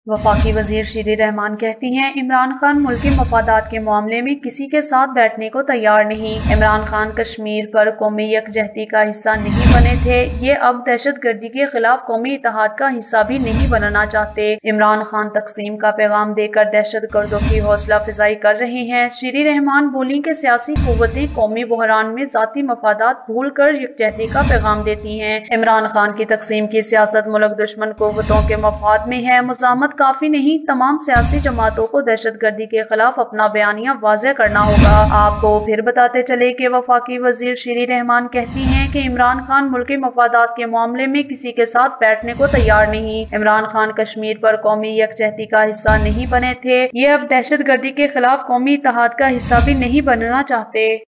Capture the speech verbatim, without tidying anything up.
वफाकी वजीर शीरी रहमान कहती हैं, इमरान खान मुल्की मफादात के मामले में किसी के साथ बैठने को तैयार नहीं। इमरान खान कश्मीर पर कौमी यकजहती का हिस्सा नहीं बने थे। ये अब दहशत गर्दी के खिलाफ कौमी इत्तेहाद का हिस्सा भी नहीं बनना चाहते। इमरान खान तकसीम का पैगाम देकर दहशत गर्दों की हौसला अफजाई कर रहे हैं। शीरी रहमान बोली कि सियासी कुव्वतें कौमी बहरान में जाती मफादात भूल कर यकजहती का पैगाम देती हैं। इमरान खान की तकसीम की सियासत मुल्क दुश्मन कुव्वतों के मफाद में है। मुजामत काफी नहीं, तमाम सियासी जमातों को दहशत गर्दी के खिलाफ अपना बयानिया वाज़ेह करना होगा। आपको फिर बताते चले कि वफाकी वजीर शीरी रहमान कहती हैं कि इमरान खान मुल्की मफादात के मामले में किसी के साथ बैठने को तैयार नहीं। इमरान खान कश्मीर पर कौमी यकजहती का हिस्सा नहीं बने थे। ये अब दहशत गर्दी के खिलाफ कौमी इत्तेहाद का हिस्सा भी नहीं बनना चाहते।